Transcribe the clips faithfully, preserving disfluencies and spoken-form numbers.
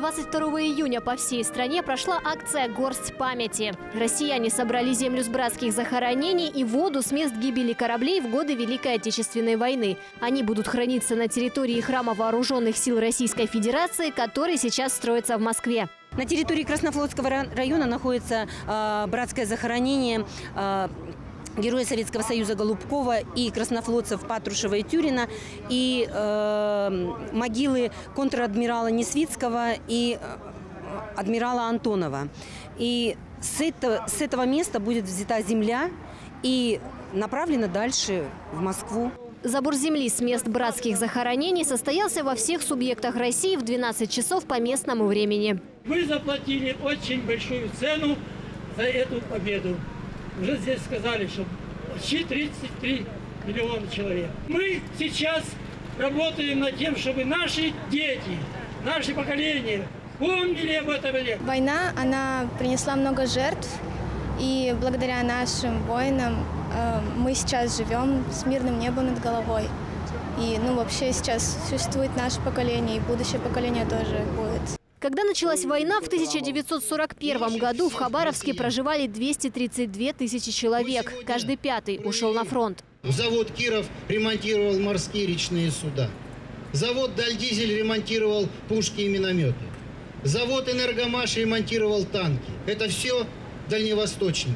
двадцать второго июня по всей стране прошла акция «Горсть памяти». Россияне собрали землю с братских захоронений и воду с мест гибели кораблей в годы Великой Отечественной войны. Они будут храниться на территории храма Вооруженных сил Российской Федерации, который сейчас строится в Москве. На территории Краснофлотского района находится э, братское захоронение э, героя Советского Союза Голубкова и краснофлотцев Патрушева и Тюрина, и э, могилы контр-адмирала Несвицкого и адмирала Антонова. И с этого, с этого места будет взята земля и направлена дальше в Москву. Забор земли с мест братских захоронений состоялся во всех субъектах России в двенадцать часов по местному времени. Мы заплатили очень большую цену за эту победу. Уже здесь сказали, что почти тридцать три миллиона человек. Мы сейчас работаем над тем, чтобы наши дети, наши поколения помнили об этом. Война, она принесла много жертв, и благодаря нашим воинам э, мы сейчас живем с мирным небом над головой. И ну, вообще сейчас существует наше поколение, и будущее поколение тоже будет. Когда началась война, в тысяча девятьсот сорок первом году в Хабаровске проживали двести тридцать две тысячи человек. Каждый пятый ушел на фронт. Завод «Киров» ремонтировал морские речные суда. Завод «Дальдизель» ремонтировал пушки и минометы. Завод «Энергомаш» ремонтировал танки. Это все дальневосточники.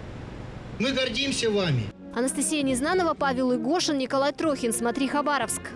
Мы гордимся вами. Анастасия Незнанова, Павел Игошин, Николай Трохин. Смотри, Хабаровск.